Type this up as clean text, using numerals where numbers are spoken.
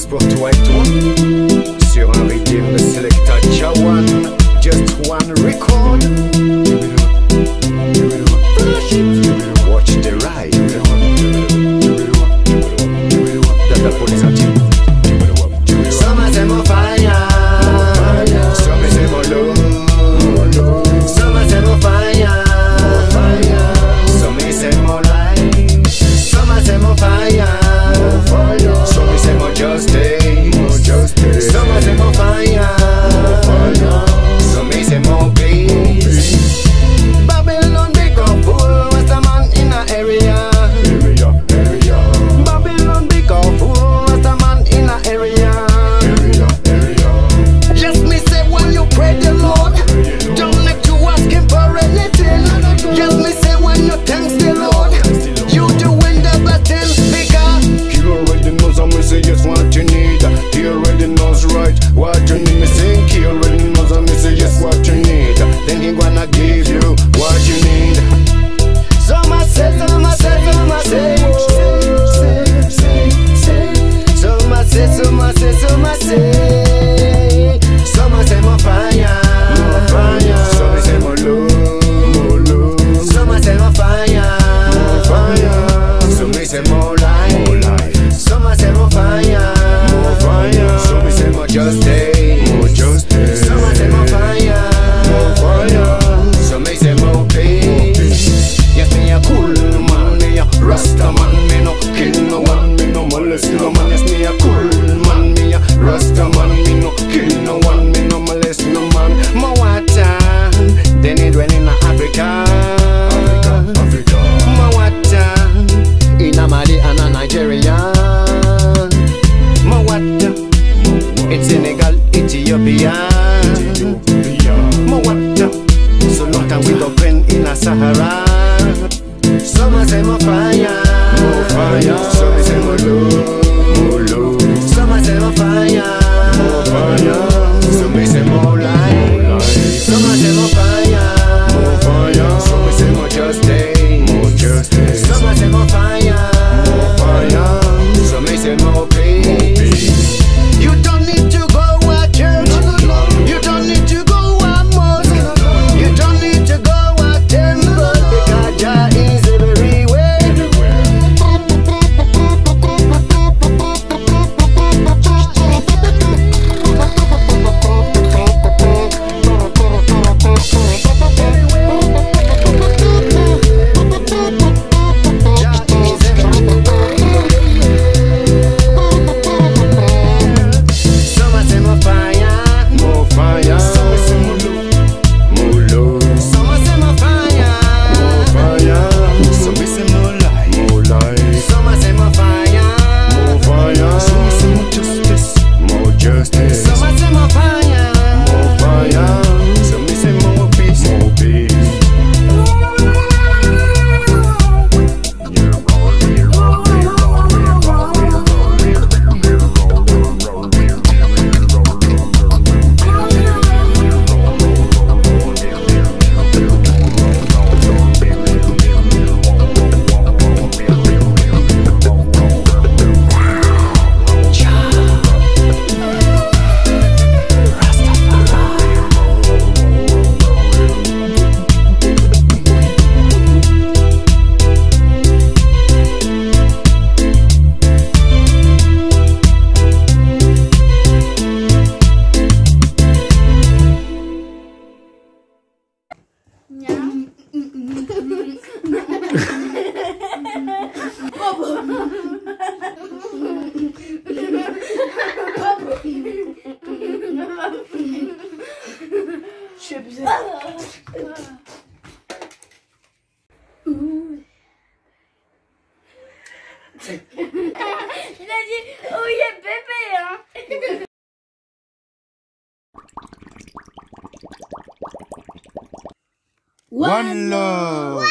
pour toi et toi, sur un rythme de Selecta Jawan, just one record. Watch the ride. Dada pour les intimes. Some say mo fire, some say mo low, some say mo fire, some say mo light, some say mo fire, some say mo justice, some say mo fire, some say mo peace. Babylon become full, what's the man in the area? Babylon become full, what's the man in the area? Yes, me say when you pray the Lord, don't make you ask him for anything. Yes, me say when you thanks the Lord, you doing the best thing. Because he already knows, and me say yes what you need. He already knows right what you need. Me think he already knows, and me say yes what you need. Then he gonna give you what you need. Some say, some say, some say, some say, some say, some say. Some say more fire, some say more low, some say more fire, some say more light, some say more fire, some say more justice, some say more fire, some say more peace. Yes, me a cool man, me a Rasta man, me no kill no one, me no molest no man. Yes, me a cool man, me a Rasta man, me no kill no one, me no molest no man. My water, they need when in Africa. My water, in Mali and Nigeria. My water, in Senegal, Ethiopia. My water, so long time we don't pen in a Sahara. Some say more fire, some say more low, some say more fire, some say more light, some say more fire, some say more justice, some say more fire, some say more peace. You don't need to go to church, you don't need to go to mosque, you don't need to go to temple, because Jah is everywhere. Il a dit, oh yeah bébé hein. One love.